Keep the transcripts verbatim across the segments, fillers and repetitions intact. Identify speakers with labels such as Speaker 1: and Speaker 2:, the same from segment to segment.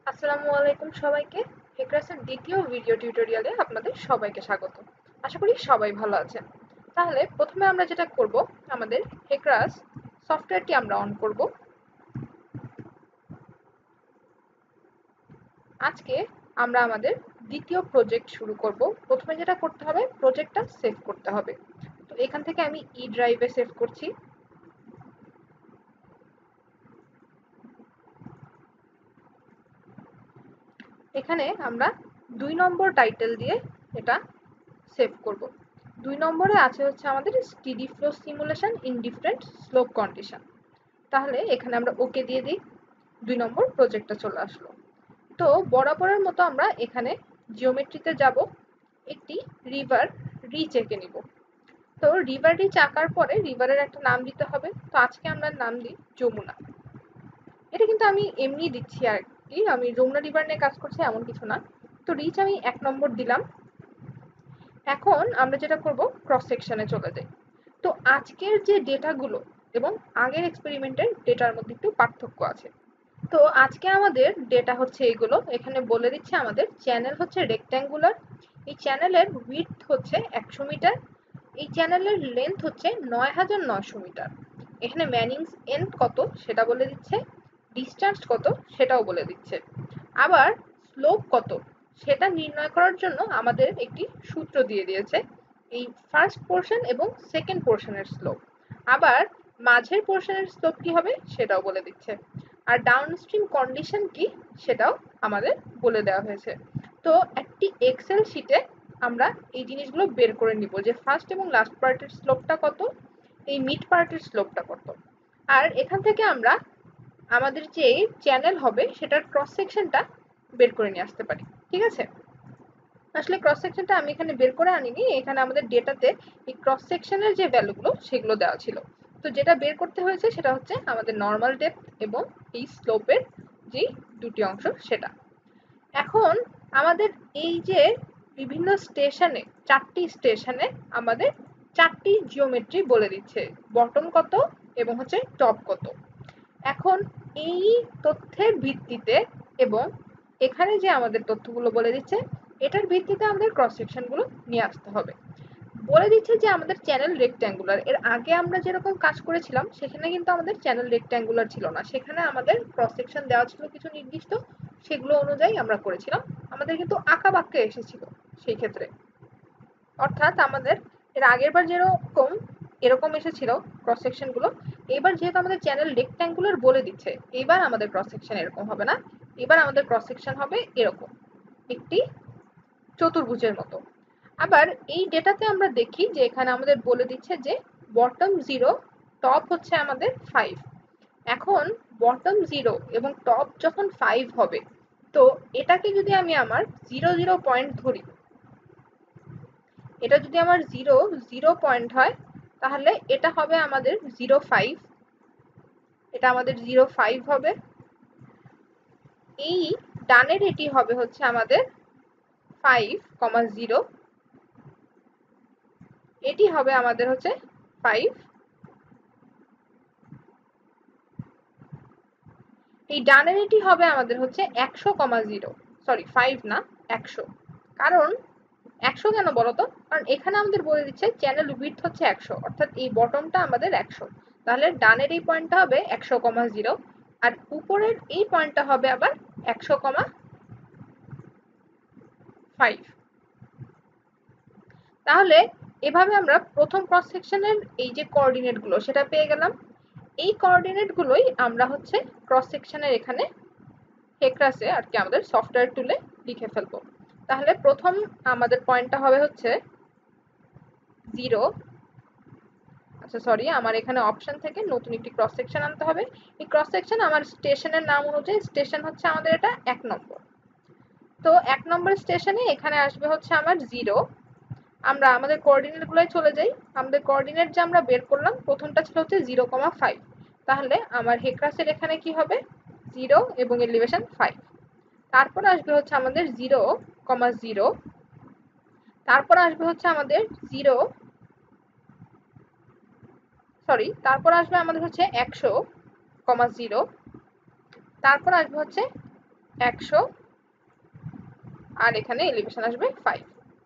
Speaker 1: আসসালামু আলাইকুম সবাইকে। হেক্রাসের দ্বিতীয় ভিডিও টিউটোরিয়ালে আপনাদের সবাইকে স্বাগত। আশা করি সবাই ভালো আছেন। তাহলে প্রথমে আমরা যেটা করব, আমাদের হেক্রাস সফটওয়্যারটি আমরা অন করব। আজকে আমরা আমাদের দ্বিতীয় প্রজেক্ট শুরু করব। প্রথমে যেটা করতে হবে, প্রজেক্টটা সেভ করতে হবে। তো এখান থেকে আমি ই ড্রাইভে সেভ করছি। এখানে আমরা দুই নম্বর টাইটেল দিয়ে এটা সেভ করব। দুই নম্বরে আছে হচ্ছে আমাদের steady flow simulation in different slope condition. তাহলে এখানে আমরা ওকে দিয়ে দিই। দুই নম্বর প্রজেক্টটা চলে আসলো। তো বরাবরের মতো আমরা এখানে জিওমেট্রিতে যাব, একটি রিভার রিচ এঁকে নিব। তো রিভার রিচ আঁকার পরে রিভারের একটা নাম দিতে হবে। তো আজকে আমরা নাম দিই যমুনা। এটা কিন্তু আমি এমনি দিচ্ছি আর কি, আমি যমুনা রিভার নিয়ে কাজ করছি এমন কিছু না। তো রিচ আমি এক নম্বর দিলাম। এখন আমরা যেটা করব, ক্রস সেকশনে চলে যাই। তো আজকের যে ডেটাগুলো এবং আগের এক্সপেরিমেন্টের ডেটার মধ্যে একটু পার্থক্য আছে। তো আজকে আমাদের ডেটা হচ্ছে এগুলো। এখানে বলে দিচ্ছে আমাদের চ্যানেল হচ্ছে রেক্ট্যাঙ্গুলার। এই চ্যানেলের উইডথ হচ্ছে একশো মিটার। এই চ্যানেলের লেন্থ হচ্ছে নয় হাজার নয়শো মিটার। এখানে ম্যানিংস এন্ড কত সেটা বলে দিচ্ছে, ডিসটেন্স কত সেটাও বলে দিচ্ছে। আবার স্লোপ কত সেটা নির্ণয় করার জন্য আমাদের একটি সূত্র দিয়ে দিয়েছে, এই ফার্স্ট পোর্শন এবং সেকেন্ড পোর্শনের স্লোপ। আবার মাঝের পোর্শনের স্লোপ কি হবে সেটাও বলে দিচ্ছে। আর ডাউনস্ট্রিম কন্ডিশন কি সেটাও আমাদের বলে দেওয়া হয়েছে। তো একটি এক্সেল শিটে আমরা এই জিনিসগুলো বের করে নিব, যে ফার্স্ট এবং লাস্ট পার্টের স্লোপটা কত, এই মিড পার্টের স্লোপটা কত। আর এখান থেকে আমরা আমাদের যে চ্যানেল হবে সেটার ক্রস সেকশনটা বের করে নিয়ে আসতে পারি। ঠিক আছে, আসলে ক্রস সেকশনটা আমি এখানে বের করে আনিনি, এখানে আমাদের ডেটাতে এই ক্রস সেকশনের যে ভ্যালুগুলো সেগুলো দেওয়া ছিল। তো যেটা বের করতে হয়েছে সেটা হচ্ছে আমাদের নর্মাল ডেপথ এবং এই স্লোপের যে দুটি অংশ সেটা। এখন আমাদের এই যে বিভিন্ন স্টেশনে, চারটি স্টেশনে আমাদের চারটি জিওমেট্রি বলে দিচ্ছে, বটম কত এবং হচ্ছে টপ কত। এখন এই তথ্যের ভিত্তিতে এবং এখানে যে আমাদের তথ্যগুলো বলে দিচ্ছে এটার ভিত্তিতে আমাদের ক্রস সেকশনগুলো নিয়ে আসতে হবে। বলে দিচ্ছে যে আমাদের চ্যানেল রেক্ট্যাঙ্গুলার। এর আগে আমরা যেরকম কাজ করেছিলাম সেখানে কিন্তু আমাদের চ্যানেল রেক্ট্যাঙ্গুলার ছিল না, সেখানে আমাদের ক্রস সেকশন দেওয়া ছিল কিছু নির্দিষ্ট, সেগুলো অনুযায়ী আমরা করেছিলাম। আমাদের কিন্তু আঁকা বাক্যে এসেছিল সেই ক্ষেত্রে, অর্থাৎ আমাদের এর আগের বার যেরকম এরকম এসেছিল ক্রস সেকশন গুলো, এবার যেহেতু আমাদের চ্যানেল রেক্ট্যাঙ্গুলার বলে দিচ্ছে, এবার আমাদের ক্রস সেকশন এরকম হবে না, এবার আমাদের ক্রস সেকশন হবে এরকম একটি চতুর্ভুজের মতো। আবার এই ডেটাতে আমরা দেখি যে এখানে আমাদের বলে দিচ্ছে যে বটম জিরো, টপ হচ্ছে আমাদের ফাইভ। এখন বটম জিরো এবং টপ যখন ফাইভ হবে, তো এটাকে যদি আমি আমার জিরো জিরো পয়েন্ট ধরি, এটা যদি আমার জিরো জিরো পয়েন্ট হয় তাহলে এটা হবে আমাদের জিরো ফাইভ, এটা আমাদের জিরো ফাইভ হবে। এই ডানের এটি হবে হচ্ছে আমাদের ফাইভ কমা জিরো, এটি হবে আমাদের হচ্ছে ফাইভ। এই ডানের এটি হবে আমাদের হচ্ছে একশো কমা জিরো, সরি ফাইভ না একশো। কারণ একশো কেন বলতো, কারণ এখানে আমাদের বলে দিচ্ছে চ্যানেল উইডথ হচ্ছে একশো, অর্থাৎ এই বটমটা আমাদের একশো। তাহলে ডানের এই পয়েন্টটা হবে একশো কমা জিরো, আর উপরের এই পয়েন্টটা হবে আবার একশো কমা ফাইভ। তাহলে এভাবে আমরা প্রথম ক্রস সেকশনের এই যে কোঅর্ডিনেট গুলো সেটা পেয়ে গেলাম। এই কোঅর্ডিনেট গুলোই আমরা হচ্ছে ক্রস সেকশনের এখানে হেক্রাসে আর কি আমাদের সফটওয়্যার টুলে লিখে ফেলবো। তাহলে প্রথম আমাদের পয়েন্টটা হবে হচ্ছে জিরো, আচ্ছা সরি, আমার এখানে অপশন থেকে নতুন একটি ক্রস সেকশন আনতে হবে। এই ক্রস সেকশন আমার স্টেশনের নাম অনুযায়ী, স্টেশন হচ্ছে আমাদের এটা এক নম্বর। তো এক নম্বর স্টেশনে এখানে আসবে হচ্ছে আমার জিরো। আমরা আমাদের কোঅর্ডিনেট গুলোয় চলে যাই। আমাদের কোঅর্ডিনেট যে আমরা বের করলাম প্রথমটা ছিল হচ্ছে জিরো কমা ফাইভ, তাহলে আমার হেক্রাসের এখানে কি হবে জিরো এবং এলিভেশন ফাইভ। তারপর আসবে হচ্ছে আমাদের জিরো কমা জিরো, তারপর আসবে হচ্ছে আমাদের জিরো, সরি তারপর আসবে আমাদের হচ্ছে একশো কমা জিরো, তারপর আসবে হচ্ছে একশো, আর এখানে এলিভেশন আসবে ফাইভ।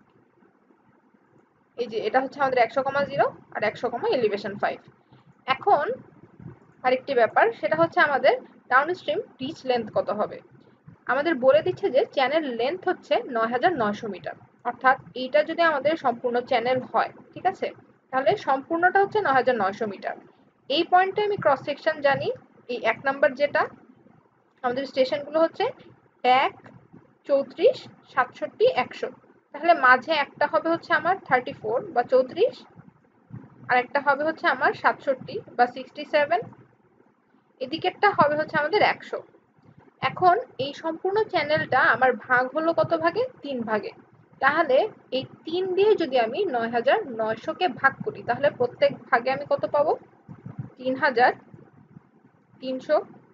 Speaker 1: এই যে এটা হচ্ছে আমাদের একশো কমা জিরো আর একশো কমা এলিভেশন ফাইভ। এখন আরেকটি ব্যাপার, সেটা হচ্ছে আমাদের ডাউনস্ট্রিম রিচ লেন্থ কত হবে। আমাদের বলে দিচ্ছে যে চ্যানেল লেন্থ হচ্ছে নয় হাজার নয়শো মিটার, অর্থাৎ এইটা যদি আমাদের সম্পূর্ণ চ্যানেল হয়, ঠিক আছে, তাহলে সম্পূর্ণটা হচ্ছে নয় হাজার নয়শো মিটার। এই পয়েন্টে আমি ক্রস সেকশন জানি। এই এক নাম্বার যেটা আমাদের স্টেশনগুলো হচ্ছে এক, চৌত্রিশ, সাতষট্টি, একশো। তাহলে মাঝে একটা হবে হচ্ছে আমার থার্টি ফোর বা চৌত্রিশ, আর একটা হবে হচ্ছে আমার সাতষট্টি বা সিক্সটি সেভেন, এদিকেরটা হবে হচ্ছে আমাদের একশো। এখন এই সম্পূর্ণ চ্যানেলটা আমার ভাগ হলো কত ভাগে? তিন ভাগে। তাহলে এই তিন দিয়ে যদি আমি নয় হাজার নয়শোকে ভাগ করি, তাহলে প্রত্যেক ভাগে আমি কত পাবো? তিন হাজার তিনশো,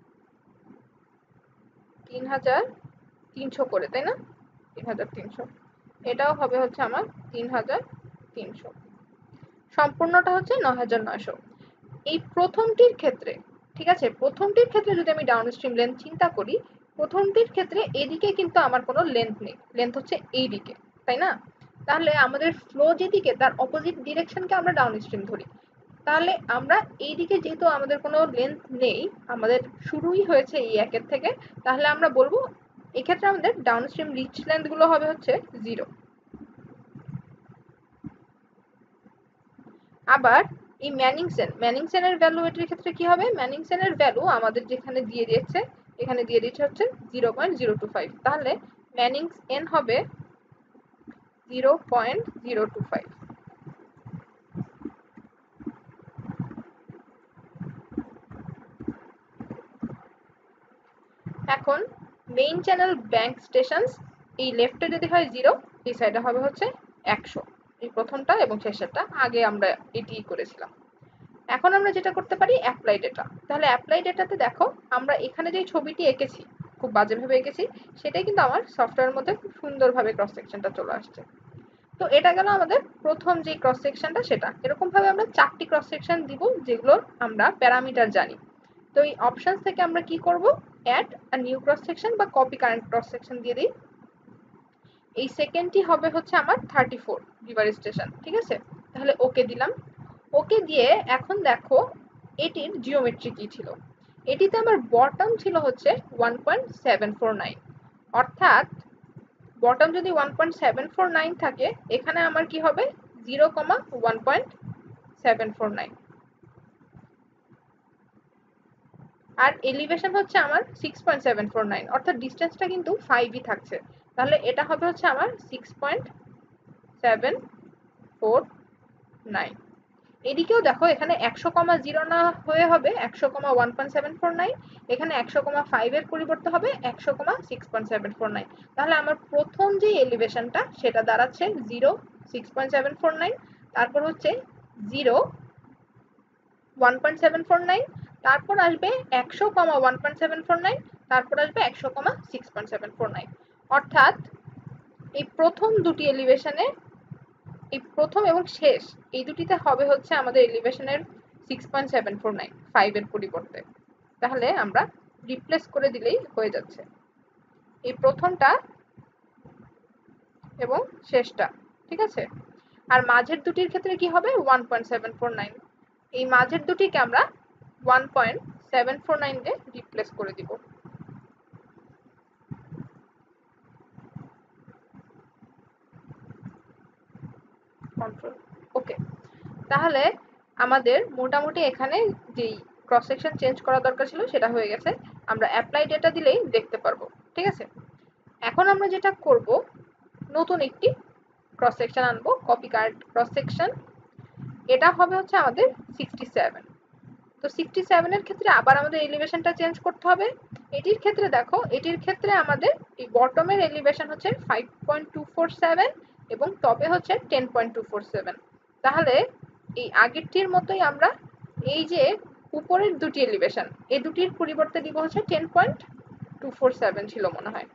Speaker 1: তিন হাজার তিনশো করে, তাই না? তিন হাজার তিনশো, এটাও হবে হচ্ছে আমার তিন হাজার তিনশো। সম্পূর্ণটা হচ্ছে নয় হাজার নয়শো। এই প্রথমটির ক্ষেত্রে, ঠিক আছে, প্রথমটির ক্ষেত্রে যদি আমি ডাউনস্ট্রিম লেন্থ চিন্তা করি, প্রথমটির ক্ষেত্রে এদিকে কিন্তু আমার কোনো লেন্থ নেই, লেন্থ হচ্ছে এই দিকে, তাই না? তাহলে আমাদের ফ্লো যেদিকে তার অপোজিট ডিরেকশনকে আমরা ডাউনস্ট্রিম ধরি। তাহলে আমরা এই দিকে যেহেতু আমাদের কোনো লেন্থ নেই, আমাদের শুরুই হয়েছে এই একের থেকে, তাহলে আমরা বলবো এক্ষেত্রে আমাদের ডাউনস্ট্রিম রিচ লেন্থ গুলো হবে হচ্ছে জিরো। আবার এই ম্যানিংসেন, ম্যানিংসেনের ভ্যালু এটির ক্ষেত্রে কি হবে? ম্যানিংসেনের ভ্যালু আমাদের যেখানে দিয়ে দিয়েছে, এখানে দিয়ে দিচ্ছে হচ্ছে zero point zero two five. তাহলে ম্যানিংস এন হবে zero point zero two five. এখন মেইন চ্যানেল ব্যাংক স্টেশনস, এই লেফটে যদি হয় জিরো, এই সাইডে হবে হচ্ছে একশো। এই প্রথমটা এবং শেষেরটা আগে আমরা এটি করেছিলাম। এখন আমরা যেটা করতে পারি অ্যাপ্লাই ডেটা। তাহলে অ্যাপ্লাই ডেটাতে দেখো আমরা এখানে যে ছবিটি এঁকেছি, খুব বাজেভাবে এঁকেছি, সেটাই কিন্তু আমার সফটওয়্যারের মধ্যে খুব সুন্দরভাবে ক্রস সেকশনটা চলে আসছে। তো এটা গেল আমাদের প্রথম যে ক্রস সেকশনটা, সেটা এরকম ভাবে আমরা চারটি ক্রস সেকশন দিব যেগুলোর আমরা প্যারামিটার জানি। তো এই অপশন থেকে আমরা কি করব? Add a new cross section বা কপি কারেন্ট ক্রস সেকশন দিয়ে দিই। এই সেকেন্ডটি হবে হচ্ছে আমার থার্টি ফোর রিভার স্টেশন, ঠিক আছে? তাহলে ওকে দিলাম। ওকে দিয়ে এখন দেখো এটির জিওমেট্রি কি ছিল। এটিতে আমার বটম ছিল হচ্ছে one point seven four nine, অর্থাৎ বটম যদি one point seven four nine থাকে, এখানে আমার কি হবে? Zero comma one point seven four nine. আর এলিভেশন হচ্ছে আমার six point seven four nine, অর্থাৎ ডিস্টেন্সটা কিন্তু ফাইভই থাকছে। তাহলে এটা হবে হচ্ছে আমার six point seven four nine. এদিকেও দেখো এখানে একশো কমা জিরো না হয়ে হবে একশো comma one point seven four nine, এখানে একশো কমা ফাইভ এর পরিবর্তে হবে একশো comma six point seven four nine. তাহলে আমার প্রথম যে এলিভেশনটা সেটা দাঁড়াচ্ছে zero, six point seven four nine, তারপর হচ্ছে zero, one point seven four nine, তারপর আসবে একশো comma one point seven four nine, তারপর আসবে একশো comma six point seven four nine. অর্থাৎ এই প্রথম দুটি এলিভেশনে, এই প্রথম এবং শেষ এই দুটিতে হবে হচ্ছে আমাদের এলিভেশনের six point seven four nine, five এর পরিবর্তে। তাহলে আমরা রিপ্লেস করে দিলেই হয়ে যাচ্ছে এই প্রথমটা এবং শেষটা, ঠিক আছে? আর মাঝের দুটির ক্ষেত্রে কি হবে? One point seven four nine. এই মাঝের দুটিকে আমরা one point seven four nine দিয়ে রিপ্লেস করে দিব। Control okay. তাহলে আমাদের মোটামুটি এখানে যেই ক্রস সেকশন চেঞ্জ করা দরকার ছিল সেটা হয়ে গেছে। আমরা অ্যাপ্লাই ডেটা দিলেই দেখতে পারবো, ঠিক আছে? এখন আমরা যেটা করব, নতুন একটি ক্রস সেকশন আনবো, কপি কারেন্ট ক্রস সেকশন। এটা হবে হচ্ছে আমাদের সিক্সটি সেভেন। তো সিক্সটি সেভেন এর ক্ষেত্রে আবার আমাদের এলিভেশনটা চেঞ্জ করতে হবে। এটির ক্ষেত্রে দেখো, এটির ক্ষেত্রে আমাদের এই বটমের এলিভেশন হচ্ছে five point two four seven এবং টপে হচ্ছে ten point two four seven. তাহলে এই আগেরটির মতোই আমরা এই যে উপরের দুটি এলিভেশন, এই দুটির পরিবর্তে দিব হচ্ছে ten point two four seven ছিল মনে হয়।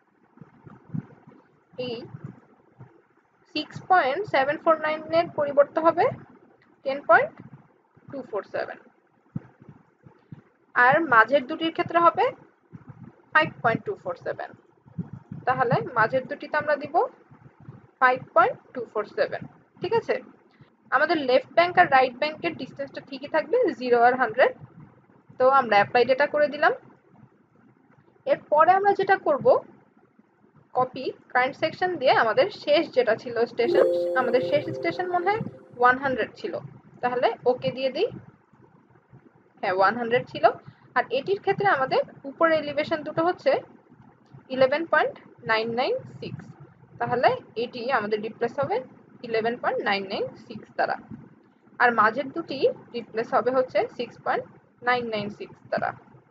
Speaker 1: এই six point seven four nine এর পরিবর্তে হবে ten point two four seven. আর মাঝের দুটির ক্ষেত্রে হবে five point two four seven. তাহলে মাঝের দুটিতে আমরা দিব five point two four seven. ঠিক আছে, আমাদের লেফট ব্যাংক আর রাইট ব্যাংকের ডিস্টেন্সটা ঠিকই থাকবে, জিরো আর হান্ড্রেড। তো আমরা অ্যাপ্লাই ডেটা করে দিলাম। এরপরে আমরা যেটা করব, কপি কারেন্ট সেকশন দিয়ে আমাদের শেষ যেটা ছিল স্টেশন, আমাদের শেষ স্টেশন মনে হয় ওয়ান হান্ড্রেড ছিল, তাহলে ওকে দিয়ে দিই। হ্যাঁ, ওয়ান হান্ড্রেড ছিল। আর এটির ক্ষেত্রে আমাদের উপরে এলিভেশন দুটো হচ্ছে eleven point nine nine six, তাহলে এটি আমাদের রিপ্লেস হবে eleven point nine nine six দ্বারা। আর মাঝের দুটি রিপ্লেস হবে হচ্ছে six point nine nine six দ্বারা।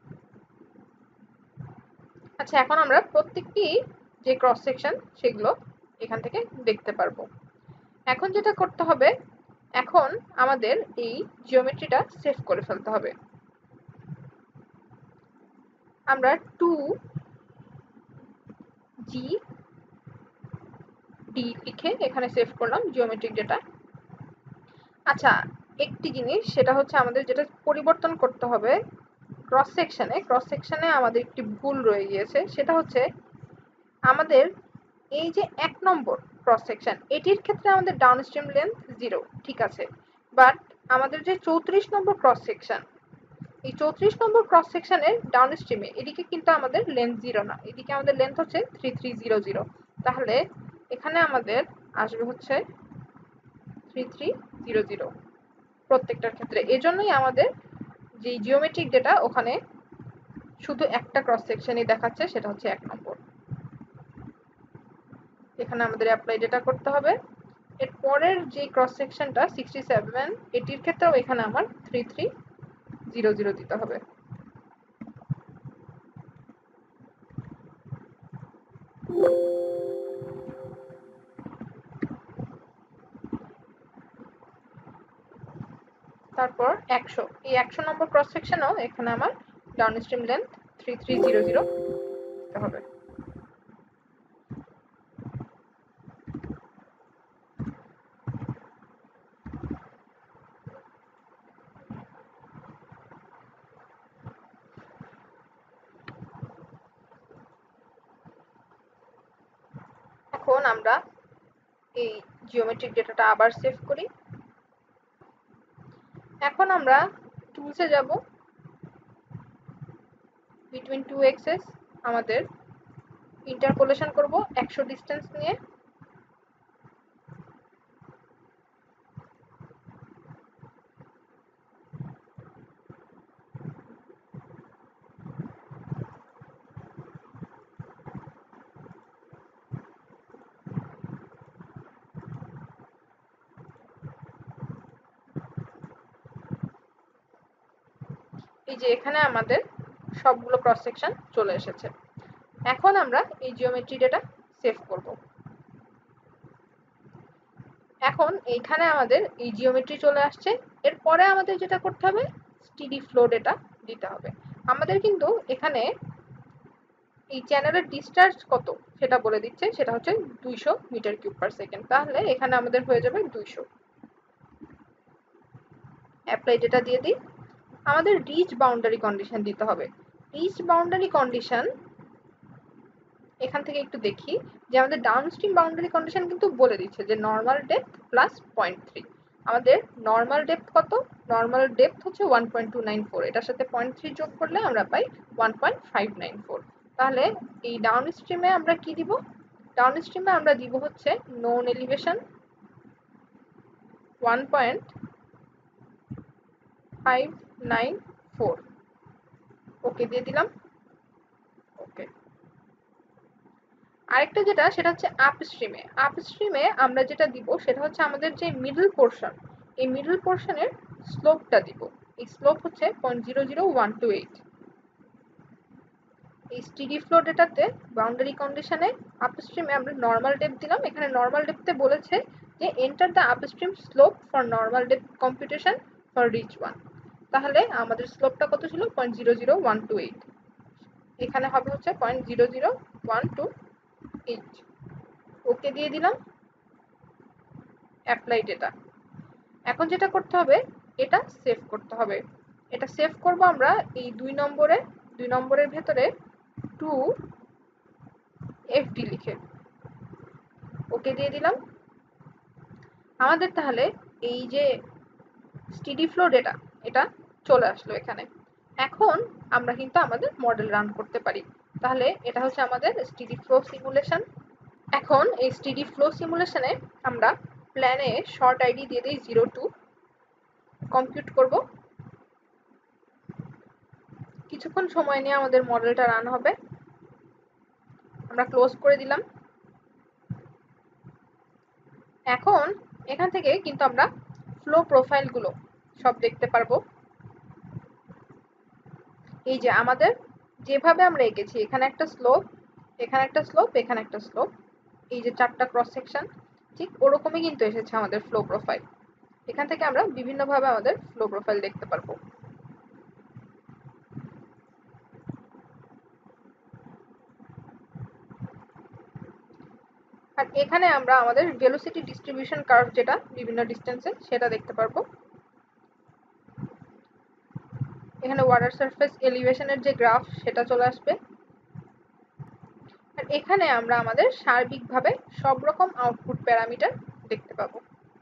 Speaker 1: আচ্ছা, এখন আমরা প্রত্যেকটি যে ক্রস সেকশন সেগুলো এখান থেকে দেখতে পারবো। এখন যেটা করতে হবে, এখন আমাদের এই জিওমেট্রিটা সেভ করে ফেলতে হবে। আমরা টু জি ডি লিখে এখানে সেভ করলাম জিওমেট্রিক ডেটা। আচ্ছা, একটি জিনিস সেটা হচ্ছে আমাদের যেটা পরিবর্তন করতে হবে ক্রস সেকশনে, ক্রস সেকশনে আমাদের একটি ভুল রয়ে গিয়েছে। সেটা হচ্ছে আমাদের এই যে এক নম্বর ক্রস সেকশন, এটির ক্ষেত্রে আমাদের ডাউনস্ট্রিম লেন্থ জিরো, ঠিক আছে। বাট আমাদের যে চৌত্রিশ নম্বর ক্রস সেকশন, এই চৌত্রিশ নম্বর ক্রস সেকশনের ডাউনস্ট্রিমে এদিকে কিন্তু আমাদের লেন্থ জিরো না, এদিকে আমাদের লেন্থ হচ্ছে থ্রি থ্রি জিরো জিরো। তাহলে এখানে আমাদের আসবে হচ্ছে থ্রি থ্রি জিরো জিরো প্রত্যেকটার ক্ষেত্রে। এজন্যই আমাদের যে জিওমেট্রিক ডেটা ওখানে শুধু একটা ক্রস সেকশনই দেখাচ্ছে, সেটা হচ্ছে এক নম্বর। এখানে আমাদের অ্যাপ্লাই ডেটা করতে হবে। এর পরের যে ক্রস সেকশনটা সিক্সটি সেভেন, এটির ক্ষেত্রেও এখানে আমার থ্রি থ্রি জিরো জিরো দিতে হবে। তারপর একশো, এই একশো নম্বর ক্রস সেকশনেও এখানে আমার downstream length three three zero zero দিতে হবে। এখন আমরা এই জিওমেট্রিক ডেটাটা আবার সেভ করি। এখন আমরা টুলসে যাব, বিটুইন টু এক্সেস আমাদের ইন্টারপোলেশন করব একশো ডিস্টেন্স নিয়ে। এই যে এখানে আমাদের সবগুলো ক্রস সেকশন চলে এসেছে। এখন আমরা এই জিওমেট্রি ডেটা সেভ করব। এখন এইখানে আমাদের এই জিওমেট্রি চলে আসছে। এরপরে আমাদের যেটা করতে হবে, স্টিডি ফ্লো ডেটা দিতে হবে। আমাদের কিন্তু এখানে এই চ্যানেলের ডিসচার্জ কত সেটা বলে দিচ্ছে, সেটা হচ্ছে দুইশো মিটার কিউব পার সেকেন্ড। তাহলে এখানে আমাদের হয়ে যাবে দুইশো। অ্যাপ্লাই ডেটা দিয়ে দিই। আমাদের রিচ বাউন্ডারি কন্ডিশন দিতে হবে। রিচ বাউন্ডারি কন্ডিশন এখান থেকে একটু দেখি যে আমাদের ডাউনস্ট্রিম বাউন্ডারি কন্ডিশন কিন্তু বলে দিচ্ছে যে normal depth plus point three. আমাদের নর্মাল ডেপথ কত? নর্মাল ডেপথ হচ্ছে one point two nine four, এটার সাথে পয়েন্ট থ্রি যোগ করলে আমরা পাই one point five nine four. তাহলে এই ডাউনস্ট্রিমে আমরা কি দিব? ডাউনস্ট্রিমে আমরা দিব হচ্ছে known elevation one point five nine four. Okay দিয়ে দিলাম। ওকে। আরেকটা যেটা সেটা হচ্ছে আপস্ট্রিমে। আপস্ট্রিমে আমরা যেটা দিব সেটা হচ্ছে আমাদের যে মিডল পোর্শন, এই মিডল পোর্শনের স্লোপটা দিব। এই স্লোপ হচ্ছে point zero zero one two eight. এই স্টিডি ফ্লো ডেটাতে বাউন্ডারি কন্ডিশনে আপস্ট্রিমে আমরা নর্মাল ডেপথ দিলাম। এখানে নর্মাল ডেপথে বলেছে যে enter the upstream slope for normal depth computation for reach one. তাহলে আমাদের স্লোপটা কত ছিল? Point zero zero one two eight. এখানে হবে হচ্ছে point zero zero one two eight. Okay দিয়ে দিলাম। Apply data. এখন যেটা করতে হবে, এটা সেভ করতে হবে। এটা সেভ করব আমরা এই দুই নম্বরে, দুই নম্বরের ভেতরে টু এফডি লিখে ওকে দিয়ে দিলাম। আমাদের তাহলে এই যে স্টেডি ফ্লো ডেটা এটা চলে আসলো এখানে। এখন আমরা কিন্তু আমাদের মডেল রান করতে পারি। তাহলে এটা হচ্ছে আমাদের স্টেডি ফ্লো সিমুলেশন। এখন এই স্টেডি ফ্লো সিমুলেশনে আমরা প্ল্যানে শর্ট আইডি দিয়ে দিই জিরো টু, কম্পিউট করব। কিছুক্ষণ সময় নিয়ে আমাদের মডেলটা রান হবে। আমরা ক্লোজ করে দিলাম। এখন এখান থেকে কিন্তু আমরা ফ্লো প্রোফাইলগুলো সব দেখতে পারবো। এই যে আমাদের যেভাবে আমরা এঁকেছি, এখানে একটা স্লোপ, এখানে একটা স্লোপ, এখানে একটা স্লোপ, এই যে চারটা ক্রস সেকশন, ঠিক ওরকমই কিন্তু এসেছে আমাদের ফ্লো প্রোফাইল। এখান থেকে আমরা বিভিন্নভাবে আমাদের ফ্লো প্রোফাইল দেখতে পারবো। আর এখানে আমরা আমাদের ভেলোসিটি ডিস্ট্রিবিউশন কার্ভ, যেটা বিভিন্ন ডিস্টেন্সে, সেটা দেখতে পারবো। এখানে ওয়াটার সারফেস এলিভেশনের যে গ্রাফ সেটা চলে আসবে। আর এখানে আমরা আমাদের সার্বিকভাবে সব রকম আউটপুট প্যারামিটার দেখতে পাবো।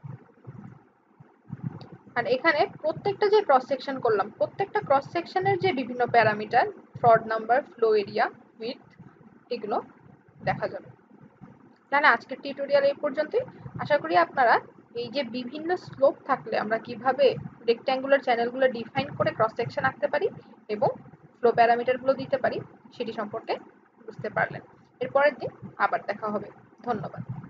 Speaker 1: আর এখানে প্রত্যেকটা যে ক্রস সেকশন করলাম, প্রত্যেকটা ক্রস সেকশনের যে বিভিন্ন parameter, Froude number, flow area, width, এগুলো দেখা যাবে। তাহলে আজকের টিউটোরিয়াল এই পর্যন্তই। আশা করি আপনারা এই যে বিভিন্ন স্লোপ থাকলে আমরা কিভাবে রেক্ট্যাঙ্গুলার চ্যানেলগুলো ডিফাইন করে ক্রস সেকশন আঁকতে পারি এবং ফ্লো প্যারামিটারগুলো দিতে পারি সেটি সম্পর্কে বুঝতে পারলেন। এর পরের দিন আবার দেখা হবে। ধন্যবাদ।